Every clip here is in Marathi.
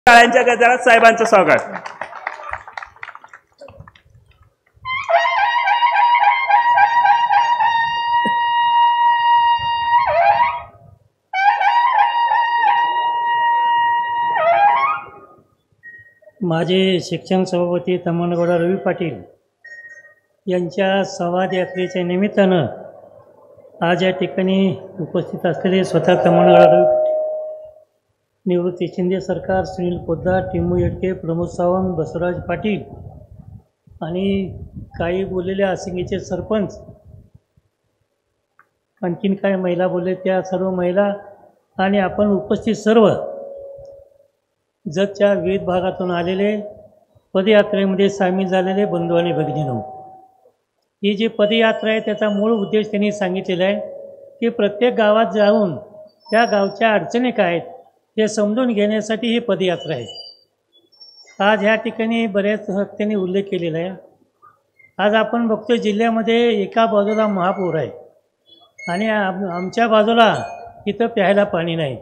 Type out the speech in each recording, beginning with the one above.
टाळ्यांच्या गजरात साहेबांचं स्वागत। माझे शिक्षण सभापती तमनगौडा रवी पाटील यांच्या संवाद यात्रेच्या निमित्तानं आज या ठिकाणी उपस्थित असलेले स्वतः तमनगौडा रवी पाटील, निवृत्ती शिंदे सरकार, सुनील पोद्दार, टिंबू येडके, प्रमोद सावंत, बसवराज पाटील आणि काही बोललेले आसिंगीचे सरपंच, आणखीन काय महिला बोलले त्या सर्व महिला आणि आपण उपस्थित सर्व जगच्या विविध भागातून आलेले पदयात्रेमध्ये सामील झालेले बंधू आणि भगिनींनो, ही जी पदयात्रा आहे त्याचा मूळ उद्देश त्यांनी सांगितलेला आहे की प्रत्येक गावात जाऊन त्या गावच्या अडचणी काय आहेत हे समजून घेण्यासाठी ही पदयात्रा आहे। आज ह्या ठिकाणी बऱ्याच त्यांनी उल्लेख केलेला आहे। आज आपण बघतो जिल्ह्यामध्ये एका बाजूला महापूर आहे आणि आमच्या बाजूला इथं प्यायला पाणी नाही।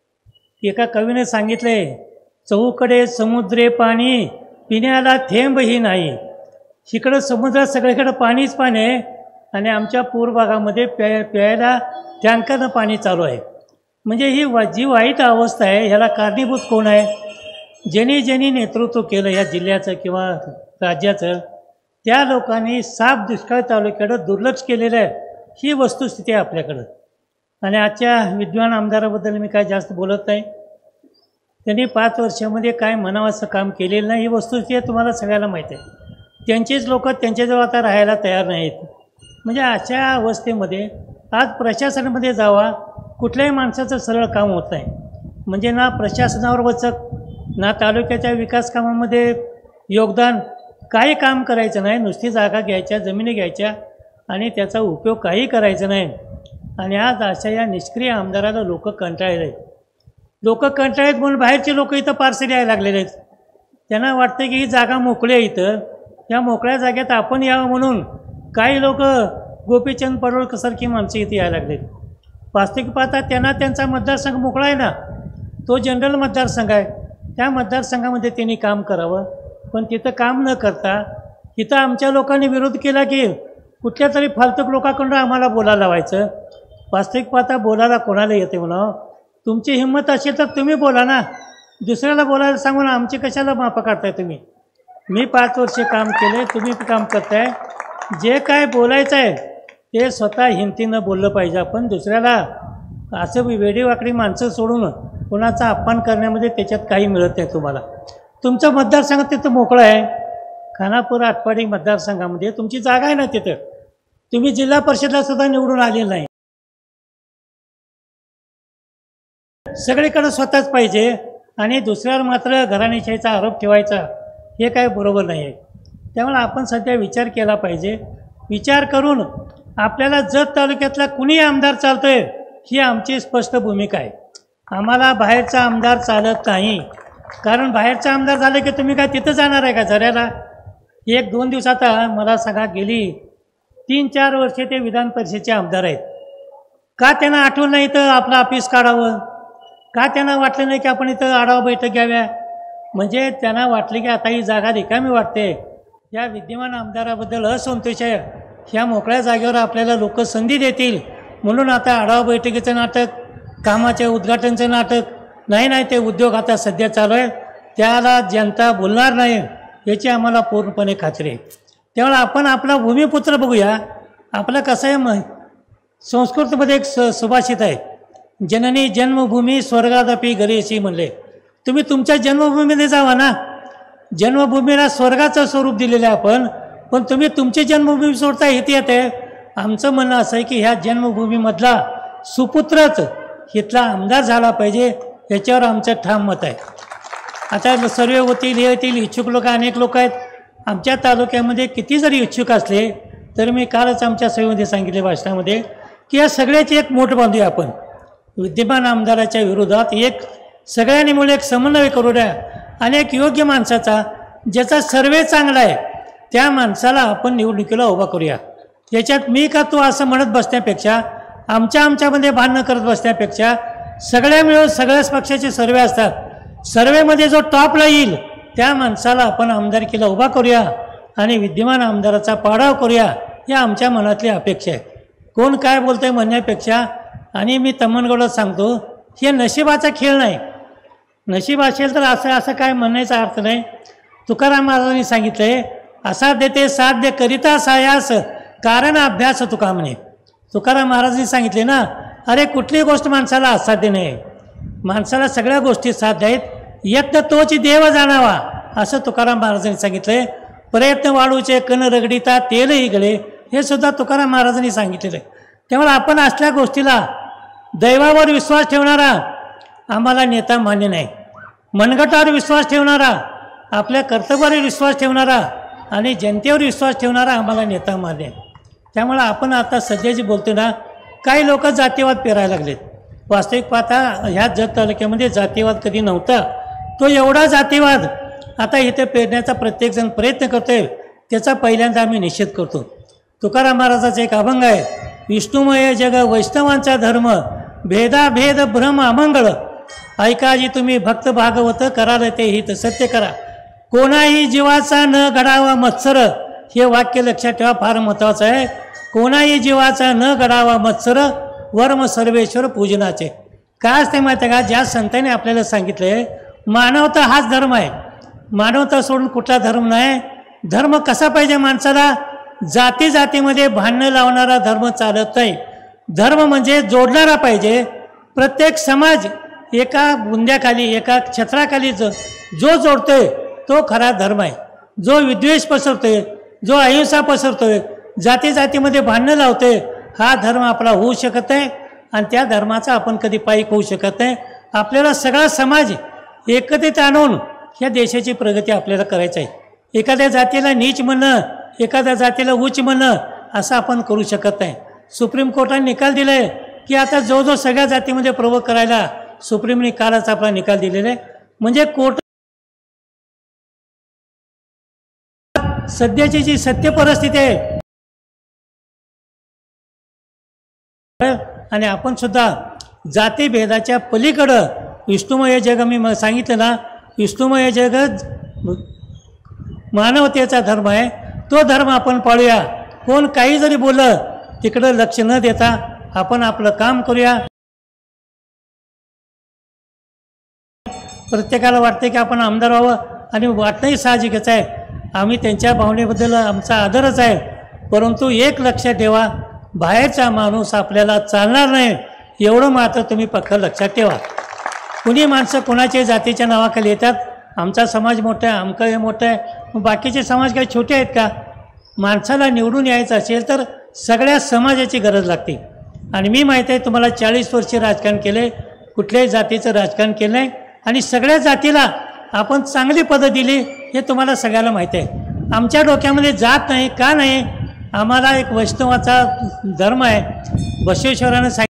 एका कवीने सांगितले, चहूकडे समुद्रे पाणी, पिण्याला थेंबही नाही। इकडं समुद्रात सगळीकडं पाणीच पाणी आहे आणि आमच्या पूर भागामध्ये प्यायला टँकरनं पाणी चालू आहे। म्हणजे ही जी वाईट अवस्था आहे ह्याला कारणीभूत कोण आहे? ज्यांनी नेतृत्व केलं ह्या जिल्ह्याचं किंवा राज्याचं, त्या लोकांनी साफ दुष्काळ तालुक्याकडं दुर्लक्ष केलेलं आहे। ही वस्तुस्थिती आहे आपल्याकडं। आणि आजच्या विद्वान आमदाराबद्दल मी काय जास्त बोलत नाही। त्यांनी 5 वर्षामध्ये काय म्हणावं असं काम केलेलं नाही, ही वस्तुस्थिती तुम्हाला सगळ्याला माहीत आहे। त्यांचेच लोक त्यांच्याजवळ आता राहायला तयार नाहीत। म्हणजे अशा अवस्थेमध्ये आज प्रशासनामध्ये जावा, कुठल्याही माणसाचं सरळ काम होत नाही। म्हणजे ना प्रशासनावर वचक, ना तालुक्याच्या विकास कामामध्ये योगदान, काही काम करायचं नाही। नुसती जागा घ्यायच्या, जमिनी घ्यायच्या आणि त्याचा उपयोग काही करायचा नाही। आणि आज अशा या निष्क्रिय आमदाराला लोक कंटाळले आहेत। लोक कंटाळलेत म्हणून बाहेरचे लोक इथं पार्सल यायला लागलेले आहेत। त्यांना वाटतं की ही जागा मोकळी आहे, इथं या मोकळ्या जागेत आपण यावं म्हणून काही लोक गोपीचंद पडळकरसारखी माणसं इथे यायला लागलेत। वास्तविक पाहता त्यांना त्यांचा मतदारसंघ मोकळा आहे ना, तो जनरल मतदारसंघ आहे, त्या मतदारसंघामध्ये त्यांनी काम करावं। पण तिथं काम न करता इथं आमच्या लोकांनी विरोध केला की कुठल्या तरी फालतूक लोकांकडून आम्हाला बोलायला लावायचं। वास्तविक पाहता बोलायला कोणाला येते म्हणा, तुमची हिंमत असेल तर तुम्ही बोला ना, दुसऱ्याला बोलायला सांगून आमची कशाला माफा काढताय तुम्ही? मी 5 वर्षे काम केले, तुम्ही काम करताय। जे काय बोलायचं आहे ते स्वतः हिमतीनं बोललं पाहिजे। आपण दुसऱ्याला असं वेडीवाकडी माणसं सोडून कोणाचा अपमान करण्यामध्ये त्याच्यात काही मिळत नाही तुम्हाला। तुमचं मतदारसंघ तिथं मोकळं आहे, खानापूर आटपाडी मतदारसंघामध्ये तुमची जागा आहे ना, तिथं तुम्ही जिल्हा परिषदला सुद्धा निवडून आलेलं नाही। सगळीकडे स्वतःच पाहिजे आणि दुसऱ्यावर मात्र घराणेशाहीचा आरोप ठेवायचा, हे काय बरोबर नाही आहे। त्यामुळे आपण सध्या विचार केला पाहिजे। विचार करून आपल्याला जत तालुक्यातला कुणी आमदार चालतोय ही आमची स्पष्ट भूमिका आहे। आम्हाला बाहेरचा आमदार चालत नाही, कारण बाहेरचा आमदार झालं की तुम्ही काय तिथं जाणार आहे का झऱ्याला? 1-2 दिवसात मला सांगा, गेली 3-4 वर्षे ते विधान परिषदेचे आमदार आहेत। का त्यांना आठवण नाही इथं आपलं ऑफिस काढावं? का त्यांना वाटलं नाही की आपण इथं आढावा बैठक घ्याव्या? म्हणजे त्यांना वाटलं की आता ही जागा रिकामी वाटते, या विद्यमान आमदाराबद्दल असंतोष आहे, ह्या मोकळ्या जागेवर आपल्याला लोक संधी देतील म्हणून आता आढावा बैठकीचं नाटक, कामाच्या उद्घाटनचं नाटक, नाही ते उद्योग आता सध्या चालू आहे, त्याला जनता बोलणार नाही याची आम्हाला पूर्णपणे खात्री आहे। त्यामुळे आपण आपला भूमिपुत्र बघूया। आपलं कसं आहे, संस्कृतमध्ये एक सुभाषित आहे, जननी जन्मभूमी स्वर्गादपि गरीयसी म्हणले। तुम्ही तुमच्या जन्मभूमीमध्ये जावा ना, जन्मभूमीला स्वर्गाचं स्वरूप दिलेलं आहे आपण, पण तुम्ही तुमची जन्मभूमी सोडता इथे येते। आमचं म्हणणं असं आहे की ह्या जन्मभूमीमधला सुपुत्रच इथला आमदार झाला पाहिजे, याच्यावर आमचं ठाम मत आहे। आता सर्वे होतील, हे होतील, इच्छुक लोक अनेक लोक आहेत आमच्या तालुक्यामध्ये। किती जरी इच्छुक असले तर मी कालच आमच्या सभेमध्ये सांगितले भाषणामध्ये की या सगळ्याची एक मोठ बांधूया आपण। विद्यमान आमदाराच्या विरोधात एक सगळ्यांनी मिळून एक समन्वय करू द्या आणि एक योग्य माणसाचा, ज्याचा सर्वे चांगला आहे त्या माणसाला आपण निवडणुकीला उभा करूया। त्याच्यात मी का तू असं म्हणत बसण्यापेक्षा, आमच्यामध्ये भांडणं करत बसण्यापेक्षा सगळ्या मिळून सगळ्याच पक्षाचे सर्वे असतात, सर्वेमध्ये जो टॉपला येईल त्या माणसाला आपण आमदारकीला उभा करूया आणि विद्यमान आमदाराचा पाडाव करूया, या आमच्या मनातली अपेक्षा आहे. कोण काय बोलतं आहे म्हणण्यापेक्षा, आणि मी तम्मनगौडला सांगतो, हे नशिबाचा खेळ नाही. नशीब असेल तर असं काय म्हणण्याचा अर्थ नाही. तुकाराम महाराजांनी सांगितलं आहे, असा देते साध्य करिता सायास कारण अभ्यास तुका म्हणे. तुकाराम महाराजांनी सांगितले ना, अरे कुठली गोष्ट माणसाला असाध्य नाही, माणसाला सगळ्या गोष्टी साध्य आहेत, यत्न तोची देव जाणावा असं तुकाराम महाराजांनी सांगितलं आहे. प्रयत्न वाढूचे कण रगडिता तेल इगळे, हे सुद्धा तुकाराम महाराजांनी सांगितलेलं आहे. त्यामुळे आपण असल्या गोष्टीला दैवावर विश्वास ठेवणारा आम्हाला नेता मान्य नाही, मनगटावर विश्वास ठेवणारा, आपल्या कर्तव्यावर विश्वास ठेवणारा आणि जनतेवर विश्वास ठेवणारा आम्हाला नेता मान्य आहे. त्यामुळे आपण आता सध्या जे बोलतो ना, काही लोक जातीवाद पेरायला लागलेत. वास्तविक पाहता ह्या जत तालुक्यामध्ये जातीवाद कधी नव्हता. तो एवढा जातीवाद आता इथे पेरण्याचा प्रत्येकजण प्रयत्न करतो आहे, त्याचा पहिल्यांदा आम्ही निषेध करतो. तुकाराम महाराजाचा एक अभंग आहे, विष्णुमय जग वैष्णवांचा धर्म, भेदाभेद भ्रम अमंगळ, ऐकाजी तुम्ही भक्त भागवत कराल ते हित सत्य करा, कोणाही जीवाचा न घडावा मत्सर. हे वाक्य लक्षात ठेवा, फार महत्त्वाचं आहे. कोणाही जीवाचा न घडावा मत्सर, वर्म सर्वेश्वर पूजनाचे. काय असते माहिती आहे का, ज्या संतांनी आपल्याला सांगितले मानवता हाच धर्म आहे, मानवता सोडून कुठला धर्म नाही. धर्म कसा पाहिजे माणसाला, जाती जातीमध्ये भांडणं लावणारा धर्म चालत नाही. धर्म म्हणजे जोडणारा पाहिजे. प्रत्येक समाज एका बुंद्याखाली एका छत्राखाली जो जोडतोय तो खरा धर्म आहे. जो विद्वेष पसरतोय, जो अहिंसा पसरतोय, जाती जातीमध्ये भांडणं लावतोय, हा धर्म आपला होऊ शकत नाही आणि त्या धर्माचा आपण कधी पायीक होऊ शकत नाही. आपल्याला सगळा समाज एकत्रित आणून ह्या देशाची प्रगती आपल्याला करायची आहे. एखाद्या जातीला नीच म्हणणं, एखाद्या जातीला उच्च म्हणणं असं आपण करू शकत नाही. सुप्रीम कोर्टाने निकाल दिला आहे की आता जो सगळ्या जातीमध्ये प्रभुत्व करायला सुप्रीमने कालच आपला निकाल दिलेला आहे. म्हणजे कोर्ट सध्याची जी सत्य परिस्थिती आहे आणि आपण सुद्धा जातीभेदाच्या पलीकडं विष्णुमय जग, मी सांगितलं ना, विष्णुमय जग मानवतेचा धर्म आहे. तो धर्म आपण पाळूया. कोण काही जरी बोललं तिकडं लक्ष न देता आपण आपलं काम करूया. प्रत्येकाला वाटते की आपण आमदार व्हावं आणि वाटणंही साहजिकच आहे. आम्ही त्यांच्या भावनेबद्दल आमचा आदरच आहे. परंतु एक लक्षात ठेवा, बाहेरचा माणूस आपल्याला चालणार नाही, एवढं मात्र तुम्ही पक्क लक्षात ठेवा. कुणी माणसं कोणाच्या जातीच्या नावाखाली येतात, आमचा समाज मोठा आहे, आमचं हे मोठं आहे, मग बाकीचे समाज काही छोटे आहेत का? माणसाला निवडून यायचं असेल तर सगळ्या समाजाची गरज लागते. आणि मी माहीत आहे तुम्हाला 40 वर्ष राजकारण केले, कुठल्याही जातीचं राजकारण केलं आहे आणि सगळ्या जातीला आपण चांगली पदं दिली, हे तुम्हाला सगळ्याला माहीत आहे. आमच्या डोक्यामध्ये जात नाही, का नाही, आम्हाला एक वैष्णवाचा धर्म आहे. बसवेश्वरानं सांगितलं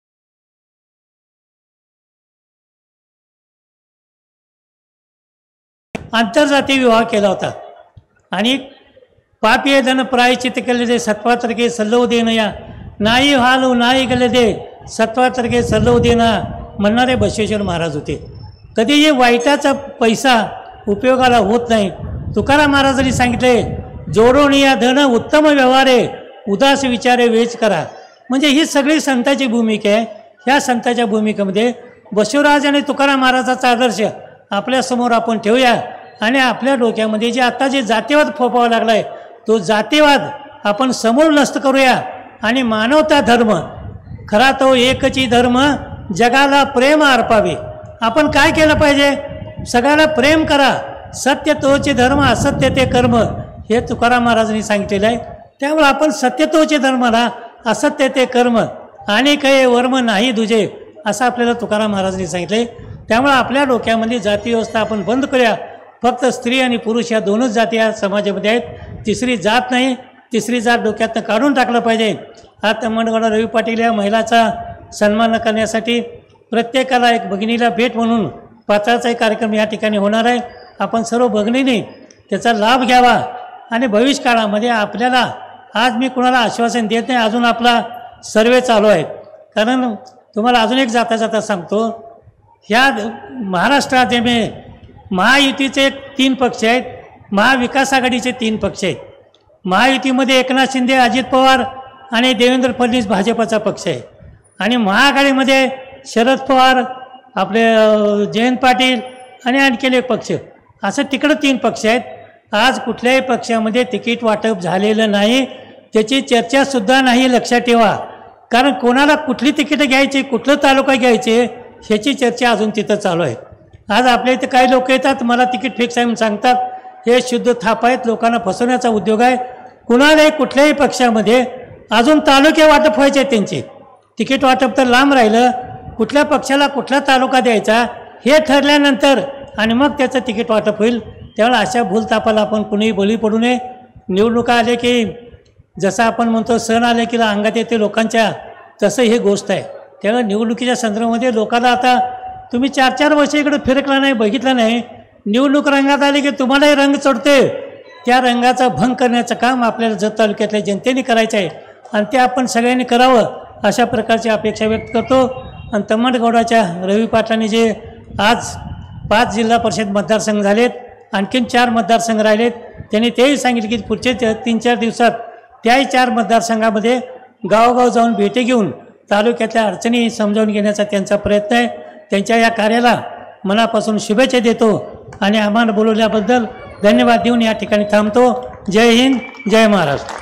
आंतरजातीय विवाह केला होता आणि पापी धन प्रायचित केले दे सत्वातर्के सल्लव देनया, नाही हालू नाही गेले दे सत्वातर्के सल्लव देना म्हणणारे बसवेश्वर महाराज होते. कधीही वाईटाचा पैसा उपयोगाला होत नाही. तुकाराम महाराजांनी सांगितले, जोडून या धन उत्तम व्यवहारे, उदास विचारे वेच करा. म्हणजे ही सगळी संतांची भूमिका आहे. ह्या संतांच्या भूमिकेमध्ये बसवराज आणि तुकाराम महाराजाचा आदर्श आपल्यासमोर आपण ठेवूया आणि आपल्या डोक्यामध्ये जे आता जे जातीवाद फोपावा लागला आहे तो जातीवाद आपण समूळ नष्ट करूया आणि मानवता धर्म, खरा तो एकची धर्म, जगाला प्रेम अर्पावे. आपण काय केलं पाहिजे, सगळ्याला प्रेम करा. सत्य तोचे धर्म, असत्य ते कर्म, हे तुकाराम महाराजांनी सांगितलेलं आहे. त्यामुळे आपण सत्य तोचे धर्माला, असत्य ते कर्म आणि काही वर्म नाही दुजे, असं आपल्याला तुकाराम महाराजांनी सांगितले. त्यामुळे आपल्या डोक्यामध्ये जाती व्यवस्था आपण बंद करूया. फक्त स्त्री आणि पुरुष या दोनच जाती या समाजामध्ये आहेत, तिसरी जात नाही. तिसरी जात डोक्यातनं काढून टाकलं पाहिजे. हा तम्मनगौडा रवी पाटील या महिलाचा सन्मान करण्यासाठी प्रत्येकाला एक भगिनीला भेट म्हणून पात्राचा एक कार्यक्रम या ठिकाणी होणार आहे. आपण सर्व भगिनींनी त्याचा लाभ घ्यावा आणि भविष्य काळामध्ये आपल्याला, आज मी कुणाला आश्वासन देत नाही, अजून आपला सर्वे चालू आहे. कारण तुम्हाला अजून एक जाता जाता सांगतो, ह्या महाराष्ट्रात महायुतीचे 3 पक्ष आहेत, महाविकास आघाडीचे 3 पक्ष आहेत. महायुतीमध्ये एकनाथ शिंदे, अजित पवार आणि देवेंद्र फडणवीस भाजपचा पक्ष आहे. आणि महाआघाडीमध्ये शरद पवार, आपले जयंत पाटील आणि आणखी एक पक्ष, असं तिकडं 3 पक्ष आहेत. आज कुठल्याही पक्षामध्ये तिकीट वाटप झालेलं नाही, त्याची चर्चासुद्धा नाही, लक्षात ठेवा. कारण कोणाला कुठली तिकीटं घ्यायची, कुठलं तालुका घ्यायचे ह्याची चर्चा अजून तिथं चालू आहे. आज आपल्या इथं काही लोक येतात, मला तिकीट फिक्स आहे म्हणून सांगतात. हे शुद्ध थाप आहेत, लोकांना फसवण्याचा उद्योग आहे. कुणालाही कुठल्याही पक्षामध्ये अजून तालुके वाटप व्हायचे आहेत, त्यांचे तिकीट वाटप तर लांब राहिलं. कुठल्या पक्षाला कुठला तालुका द्यायचा हे ठरल्यानंतर आणि मग त्याचं तिकीट वाटप होईल. त्यावेळेला अशा भूलतापाला आपण कुणीही बळी पडू नये. निवडणुका आले की जसं आपण म्हणतो सण आले की अंगात येते लोकांच्या, तसं हे गोष्ट आहे. त्यामुळे निवडणुकीच्या संदर्भामध्ये लोकांना आता तुम्ही 4-4 वर्ष इकडे फिरकला नाही, बघितलं नाही, निवडणूक रंगात आली की तुम्हालाही रंग चढते. त्या रंगाचा भंग करण्याचं काम आपल्याला जत तालुक्यातल्या जनतेने करायचं आहे आणि ते आपण सगळ्यांनी करावं अशा प्रकारची अपेक्षा व्यक्त करतो. आणि तम्मटगौडाच्या रवी पाटलांनी जे आज 5 जिल्हा परिषद मतदारसंघ झालेत, आणखीन 4 मतदारसंघ राहिलेत, त्यांनी तेही सांगितले की पुढचे 3-4 दिवसात त्याही 4 मतदारसंघामध्ये गावोगाव जाऊन भेटी घेऊन तालुक्यातल्या अडचणी समजावून घेण्याचा त्यांचा प्रयत्न आहे. त्यांच्या या कार्याला मनापासून शुभेच्छा देतो आणि आम्हाला बोलवल्याबद्दल धन्यवाद देऊन या ठिकाणी थांबतो. जय हिंद, जय महाराष्ट्र.